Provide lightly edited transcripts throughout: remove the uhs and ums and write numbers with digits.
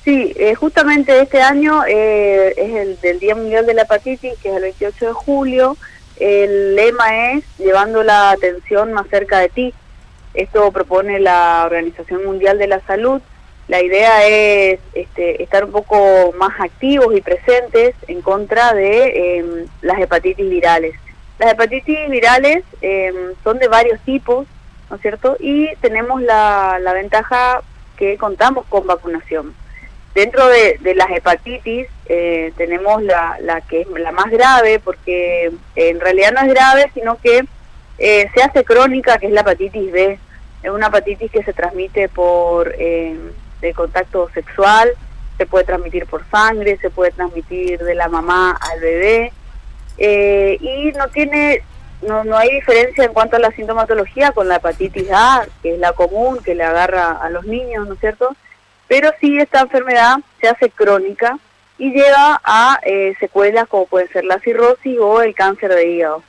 Sí, justamente este año es el del Día Mundial de la Hepatitis, que es el 28 de julio. El lema es llevando la atención más cerca de ti. Esto propone la Organización Mundial de la Salud. La idea es estar un poco más activos y presentes en contra de las hepatitis virales. Las hepatitis virales son de varios tipos, ¿no es cierto? Y tenemos la ventaja que contamos con vacunación. Dentro de las hepatitis tenemos la que es la más grave, porque en realidad no es grave, sino que se hace crónica, que es la hepatitis B. Es una hepatitis que se transmite por de contacto sexual, se puede transmitir por sangre, se puede transmitir de la mamá al bebé, y no hay diferencia en cuanto a la sintomatología con la hepatitis A, que es la común, que le agarra a los niños, ¿no es cierto? Pero sí, esta enfermedad se hace crónica y lleva a secuelas como puede ser la cirrosis o el cáncer de hígado.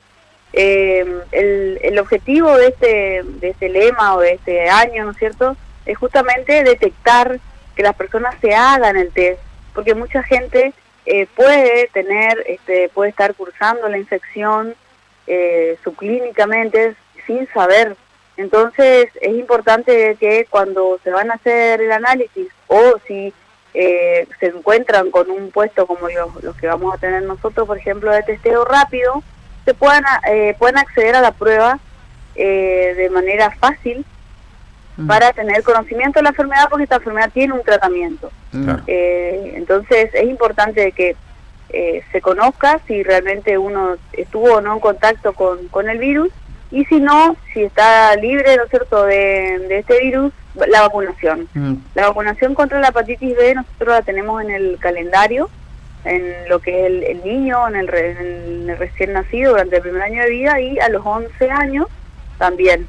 El objetivo de este lema o de este año, ¿no es cierto?, es justamente detectar que las personas se hagan el test, porque mucha gente puede estar cursando la infección subclínicamente sin saber. Entonces es importante que cuando se van a hacer el análisis o si se encuentran con un puesto como los que vamos a tener nosotros, por ejemplo, de testeo rápido, se puedan acceder a la prueba de manera fácil para tener conocimiento de la enfermedad, porque esta enfermedad tiene un tratamiento. Claro. Entonces es importante que se conozca si realmente uno estuvo o no en contacto con el virus, y si no, si está libre, ¿no es cierto?, de este virus, la vacunación. La vacunación contra la hepatitis B nosotros la tenemos en el calendario, en lo que es el niño, en el recién nacido durante el primer año de vida, y a los 11 años también.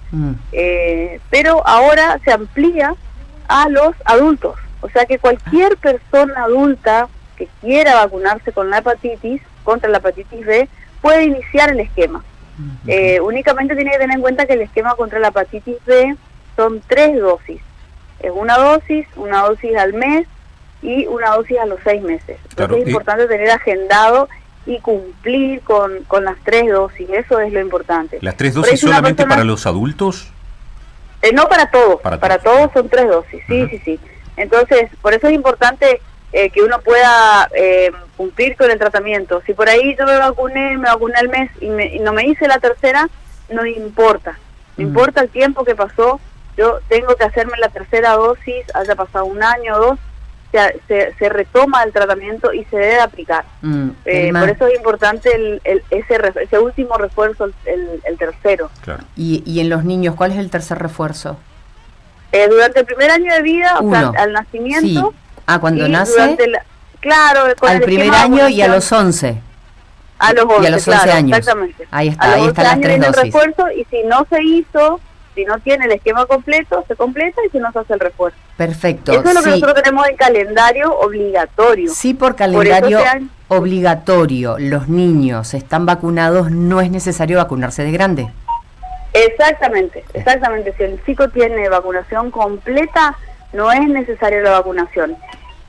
Pero ahora se amplía a los adultos, o sea que cualquier persona adulta que quiera vacunarse con la hepatitis, contra la hepatitis B, puede iniciar el esquema. Únicamente tiene que tener en cuenta que el esquema contra la hepatitis B son 3 dosis. Es una dosis al mes y una dosis a los 6 meses. Entonces claro, es importante tener agendado y cumplir con las 3 dosis, eso es lo importante. ¿Las 3 dosis solamente para los adultos? No, para todos, para todos son 3 dosis, sí. Entonces, por eso es importante que uno pueda cumplir con el tratamiento. Si por ahí yo me vacuné al mes y no me hice la tercera, no importa. No importa el tiempo que pasó, yo tengo que hacerme la tercera dosis, haya pasado 1 año o 2, se retoma el tratamiento y se debe aplicar. Por eso es importante ese último refuerzo, el tercero. Claro. ¿Y en los niños cuál es el tercer refuerzo? Durante el primer año de vida, o sea, al nacimiento. Sí. Cuando nace, claro, al primer año y a los 11. A los 11, y a los 11 claro, años. Exactamente. Ahí están las 3 dosis. El refuerzo, y si no se hizo, si no tiene el esquema completo, se completa, y si no se hace el refuerzo. Perfecto. Eso es lo que nosotros tenemos en calendario obligatorio. Sí, por calendario obligatorio. Los niños están vacunados, no es necesario vacunarse de grande. Exactamente. Si el chico tiene vacunación completa, no es necesaria la vacunación.